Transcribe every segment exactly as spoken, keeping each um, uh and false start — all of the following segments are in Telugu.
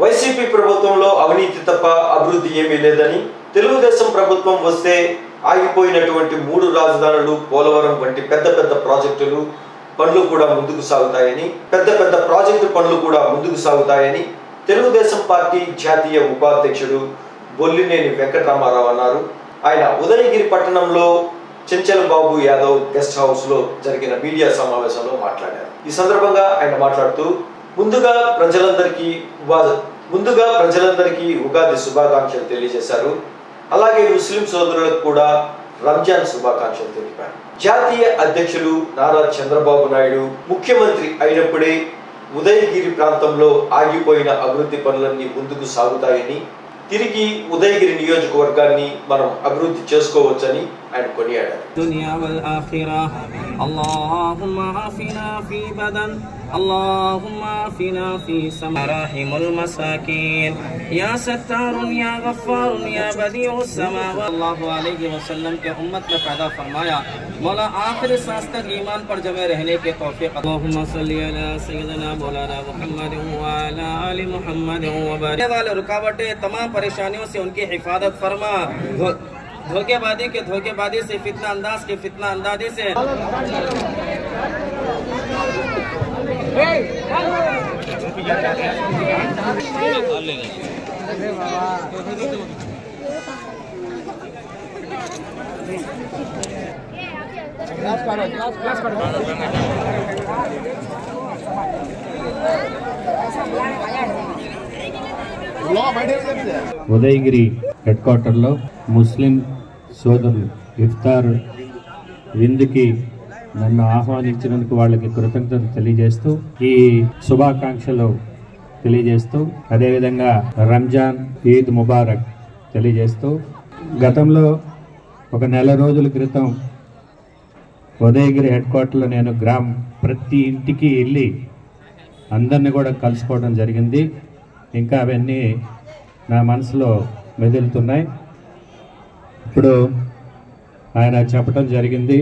వైసీపీ ప్రభుత్వంలో అవినీతి తప్ప అభివృద్ధి ఏమీ లేదని, తెలుగుదేశం ప్రభుత్వం వస్తే ఆగిపోయినటువంటి మూడు రాజధానులు, పోలవరం వంటి పెద్ద పెద్ద ప్రాజెక్టులు పనులు కూడా ముందుకు సాగుతాయని పెద్ద పెద్ద ప్రాజెక్టు పనులు కూడా ముందుకు సాగుతాయని తెలుగుదేశం పార్టీ జాతీయ ఉపాధ్యక్షుడు బొల్లినేని వెంకటరామారావు అన్నారు. ఆయన ఉదయగిరి పట్టణంలో చెంచల్ బాబు యాదవ్ గెస్ట్ హౌస్ లో జరిగిన మీడియా సమావేశంలో మాట్లాడారు. ఈ సందర్భంగా ఆయన మాట్లాడుతూ ముందుగా ప్రజలందరికీ ముందుగా ప్రజలందరికీ ఉగాది శుభాకాంక్షలు తెలియజేశారు. అలాగే ముస్లిం సోదరులకు కూడా రంజాన్ శుభాకాంక్షలు తెలిపారు. జాతీయ అధ్యక్షులు నారా చంద్రబాబు నాయుడు ముఖ్యమంత్రి అయినప్పుడే ఉదయగిరి ప్రాంతంలో ఆగిపోయిన అభివృద్ధి పనులన్నీ ముందుకు సాగుతాయని, తిరిగి ఉదయగిరి నియోజకవర్గాన్ని మనం అభివృద్ధి చేసుకోవచ్చని ఆయన కొనియాడారు. దునియా వల్ ఆఖిరా అల్లాహుమ్మా ఆఫినా ఫీ బదన్ اللهم عافنا في مراحم المساكين يا ستار يا غفار يا بديع السماوات الله عليه वसल्लम के उम्मत में पैदा फरमाया। मौला आखिरी सांस तक ईमान पर जमे रहने के तौफीक अल्लाहुम्म सल्ली अला सय्यिदना मौलाना मुहम्मद व अला आलि मुहम्मद व बारिक वाले रुकावटें तमाम परेशानियों से उनकी हिफाजत फरमा। धोखेबाजी के धोखेबाजी से, फितना अंदाज के फितना अंदाजी से ఉదయగిరి హెడ్ క్వార్టర్లో ముస్లిం సోదరులు ఇఫ్తార్ విందుకి నన్ను ఆహ్వానించినందుకు వాళ్ళకి కృతజ్ఞతలు తెలియజేస్తూ, ఈ శుభాకాంక్షలు తెలియజేస్తూ, అదేవిధంగా రంజాన్ ఈద్ ముబారక్ తెలియజేస్తూ, గతంలో ఒక నెల రోజుల క్రితం ఉదయగిరి హెడ్ క్వార్టర్లో నేను గ్రామ ప్రతి ఇంటికి వెళ్ళి అందరినీ కూడా కలుసుకోవడం జరిగింది. ఇంకా అవన్నీ నా మనసులో మెదులుతున్నాయి. ఇప్పుడు ఆయన చెప్పడం జరిగింది,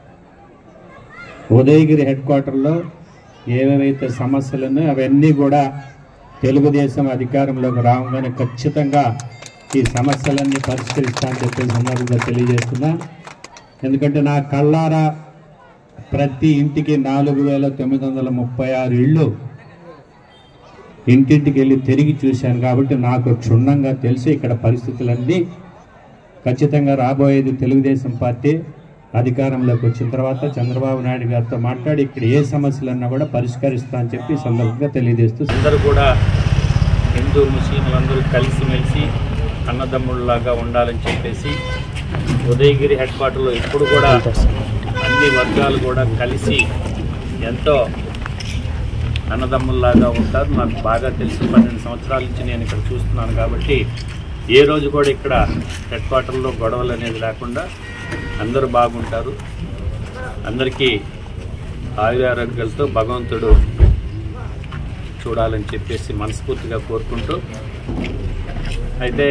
ఉదయగిరి హెడ్ క్వార్టర్లో ఏవేవైతే సమస్యలు ఉన్నాయో అవన్నీ కూడా తెలుగుదేశం అధికారంలోకి రాగానే ఖచ్చితంగా ఈ సమస్యలన్నీ పరిష్కరిస్తానని చెప్పే సందర్భంగా తెలియజేస్తున్నా. ఎందుకంటే నా కళ్ళారా ప్రతి ఇంటికి నాలుగు వేల తొమ్మిది వందల ముప్పై ఆరు ఇళ్ళు ఇంటింటికి వెళ్ళి తిరిగి చూశాను కాబట్టి నాకు క్షుణ్ణంగా తెలిసి ఇక్కడ పరిస్థితులన్నీ ఖచ్చితంగా రాబోయేది తెలుగుదేశం పార్టీ అధికారంలోకి వచ్చిన తర్వాత చంద్రబాబు నాయుడు గారితో మాట్లాడి ఇక్కడ ఏ సమస్యలన్నా కూడా పరిష్కరిస్తా అని చెప్పి సందర్భంగా తెలియజేస్తూ, అందరూ కూడా హిందూ ముస్లింలందరూ కలిసిమెలిసి అన్నదమ్ముళ్ళలాగా ఉండాలని చెప్పేసి ఉదయగిరి హెడ్ క్వార్టర్లో ఇప్పుడు కూడా అన్ని వర్గాలు కూడా కలిసి ఎంతో అన్నదమ్ముల్లాగా ఉంటారు. నాకు బాగా తెలుసు, పన్నెండు సంవత్సరాల నుంచి నేను ఇక్కడ చూస్తున్నాను కాబట్టి ఏ రోజు కూడా ఇక్కడ హెడ్ క్వార్టర్లో గొడవలు అనేది లేకుండా అందరూ బాగుంటారు. అందరికీ ఆయురారోగ్యాలతో భగవంతుడు చూడాలని చెప్పేసి మనస్ఫూర్తిగా కోరుకుంటూ, అయితే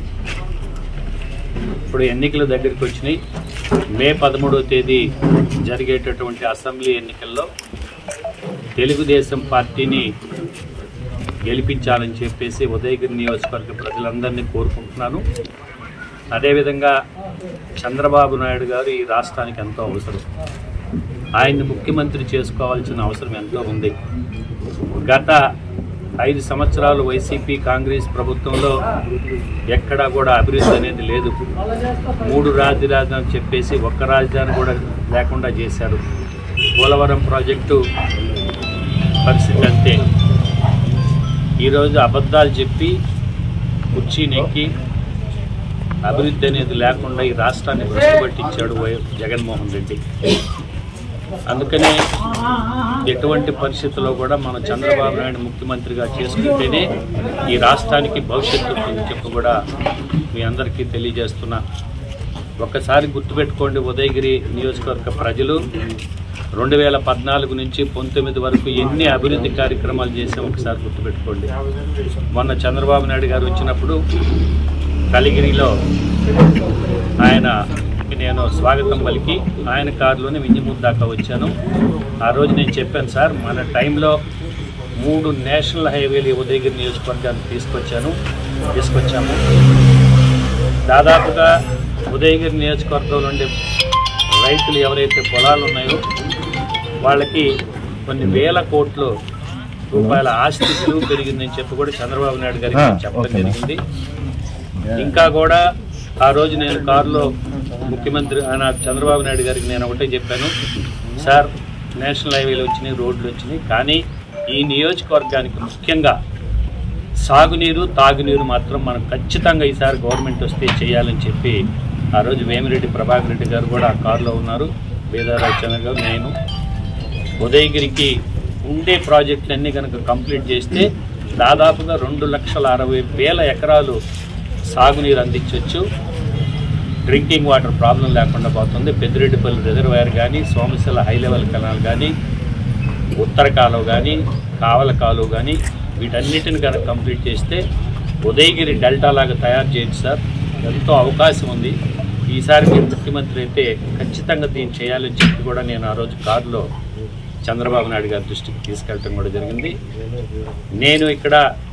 ఇప్పుడు ఎన్నికల దగ్గరికి వచ్చినాయి. మే పదమూడవ తేదీ జరిగేటటువంటి అసెంబ్లీ ఎన్నికల్లో తెలుగుదేశం పార్టీని గెలిపించాలని చెప్పేసి ఉదయగిరి నియోజకవర్గ ప్రజలందరినీ కోరుకుంటున్నాను. అదేవిధంగా చంద్రబాబు నాయుడు గారు ఈ రాష్ట్రానికి ఎంతో అవసరం. ఆయన్ని ముఖ్యమంత్రి చేసుకోవాల్సిన అవసరం ఎంతో ఉంది. గత ఐదు సంవత్సరాలు వైసీపీ కాంగ్రెస్ ప్రభుత్వంలో ఎక్కడా కూడా అభివృద్ధి అనేది లేదు. మూడు రాజధానులు అని చెప్పేసి ఒక్క రాజధాని కూడా లేకుండా చేశారు. పోలవరం ప్రాజెక్టు పరిస్థితి అంతే. ఈరోజు అబద్ధాలు చెప్పి కుర్చీ నెక్కి అభివృద్ధి అనేది లేకుండా ఈ రాష్ట్రాన్ని భ్రష్టుపట్టించాడు జగన్మోహన్ రెడ్డి. అందుకనే ఎటువంటి పరిస్థితుల్లో కూడా మనం చంద్రబాబు నాయుడు ముఖ్యమంత్రిగా చేసుకుంటేనే ఈ రాష్ట్రానికి భవిష్యత్తు చెప్పి కూడా మీ అందరికీ తెలియజేస్తున్నా. ఒక్కసారి గుర్తుపెట్టుకోండి, ఉదయగిరి నియోజకవర్గ ప్రజలు రెండు వేల పద్నాలుగు నుంచి పంతొమ్మిది వరకు ఎన్ని అభివృద్ధి కార్యక్రమాలు చేసాం ఒకసారి గుర్తుపెట్టుకోండి. మొన్న చంద్రబాబు నాయుడు గారు వచ్చినప్పుడు కలిగిరిలో ఆయన నేను స్వాగతం పలికి ఆయన కారులోనే వింజమూరు దాకా వచ్చాను. ఆ రోజు నేను చెప్పాను, సార్ మన టైంలో మూడు నేషనల్ హైవేలు ఉదయగిరి నియోజకవర్గానికి తీసుకొచ్చాను తీసుకొచ్చాము దాదాపుగా ఉదయగిరి నియోజకవర్గంలో ఉండే రైతులు ఎవరైతే పొలాలు ఉన్నాయో వాళ్ళకి కొన్ని వేల కోట్లు రూపాయల ఆస్తి విలువ పెరిగిందని చెప్పి కూడా చంద్రబాబు నాయుడు గారికి చెప్పడం జరిగింది. ఇంకా కూడా ఆ రోజు నేను కారులో ముఖ్యమంత్రి ఆయన చంద్రబాబు నాయుడు గారికి నేను ఒకటే చెప్పాను, సార్ నేషనల్ హైవేలు వచ్చినాయి, రోడ్లు వచ్చినాయి, కానీ ఈ నియోజకవర్గానికి ముఖ్యంగా సాగునీరు తాగునీరు మాత్రం మనం ఖచ్చితంగా ఈసారి గవర్నమెంట్ వస్తే చేయాలని చెప్పి ఆ రోజు వేమిరెడ్డి ప్రభాకర్ రెడ్డి గారు కూడా ఆ కారులో ఉన్నారు, బేదారాచంద్ర గారు, నేను. ఉదయగిరికి ఉండే ప్రాజెక్టులన్నీ కనుక కంప్లీట్ చేస్తే దాదాపుగా రెండు లక్షల అరవై వేల ఎకరాలు సాగునీరు అందించవచ్చు. డ్రింకింగ్ వాటర్ ప్రాబ్లం లేకుండా పోతుంది. పెద్దిరెడ్డిపల్లి రిజర్వాయర్ కానీ, సోమశిల హై లెవెల్ కెనాల్ కానీ, ఉత్తర కాలువ కానీ, కావల కాలువ కానీ వీటన్నిటిని కనుక కంప్లీట్ చేస్తే ఉదయగిరి డెల్టా లాగా తయారు చేయొచ్చు సార్. ఎంతో అవకాశం ఉంది. ఈసారి మీరు ముఖ్యమంత్రి అయితే ఖచ్చితంగా దీన్ని చేయాలని చెప్పి కూడా నేను ఆ రోజు కారులో చంద్రబాబు నాయుడు గారి దృష్టికి తీసుకెళ్ళటం కూడా జరిగింది. నేను ఇక్కడ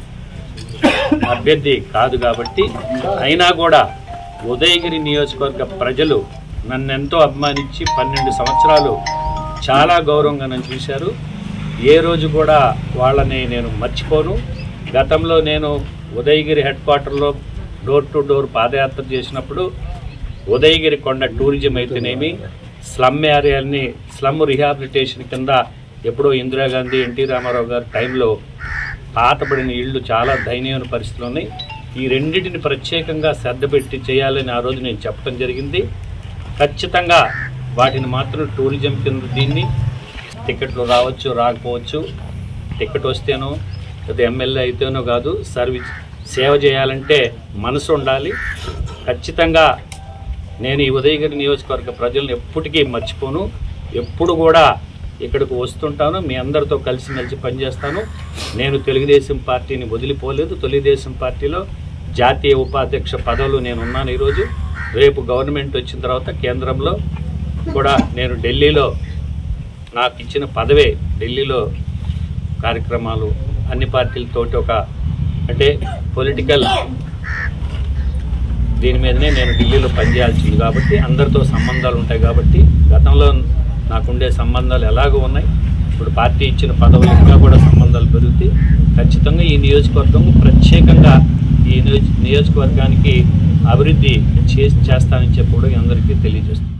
అభ్యర్థి కాదు కాబట్టి అయినా కూడా ఉదయగిరి నియోజకవర్గ ప్రజలు నన్ను ఎంతో అభిమానించి పన్నెండు సంవత్సరాలు చాలా గౌరవంగా నన్ను చూశారు. ఏ రోజు కూడా వాళ్ళని నేను మర్చిపోను. గతంలో నేను ఉదయగిరి హెడ్ క్వార్టర్లో డోర్ టు డోర్ పాదయాత్ర చేసినప్పుడు ఉదయగిరి కొండ టూరిజం అయితేనేమి, స్లమ్ ఏరియాని స్లమ్ రిహాబిలిటేషన్ కింద ఎప్పుడో ఇందిరాగాంధీ ఎన్టీ రామారావు గారి టైంలో పాతబడిన ఇళ్ళు చాలా దయనీయమైన పరిస్థితులు ఉన్నాయి. ఈ రెండింటిని ప్రత్యేకంగా శ్రద్ధ పెట్టి చేయాలని ఆ రోజు నేను చెప్పడం జరిగింది. ఖచ్చితంగా వాటిని మాత్రం టూరిజం కింద దీన్ని టికెట్లు రావచ్చు రాకపోవచ్చు, టికెట్ వస్తేనో లేదా ఎమ్మెల్యే అయితేనో కాదు, సర్వీస్ సేవ చేయాలంటే మనసు ఉండాలి. ఖచ్చితంగా నేను ఈ ఉదయగిరి నియోజకవర్గ ప్రజలను ఎప్పటికీ మర్చిపోను. ఎప్పుడు కూడా ఇక్కడికి వస్తుంటాను, మీ అందరితో కలిసిమెలిసి పనిచేస్తాను. నేను తెలుగుదేశం పార్టీని వదిలిపోలేదు. తెలుగుదేశం పార్టీలో జాతీయ ఉపాధ్యక్ష పదవులు నేను ఉన్నాను. ఈరోజు రేపు గవర్నమెంట్ వచ్చిన తర్వాత కేంద్రంలో కూడా నేను ఢిల్లీలో నాకు ఇచ్చిన పదవే ఢిల్లీలో కార్యక్రమాలు అన్ని పార్టీలతోటి ఒక అంటే పొలిటికల్ దీని మీదనే నేను ఢిల్లీలో పనిచేయాల్సింది కాబట్టి అందరితో సంబంధాలు ఉంటాయి కాబట్టి గతంలో నాకుండే సంబంధాలు ఎలాగో ఉన్నాయి. ఇప్పుడు పార్టీ ఇచ్చిన పదవులు ఇంకా కూడా సంబంధాలు పెరుగుతాయి. ఖచ్చితంగా ఈ నియోజకవర్గం ప్రత్యేకంగా ఈ నియోజకవర్గానికి అభివృద్ధి చేస్తానని చెప్పి కూడా అందరికీ తెలియజేస్తుంది.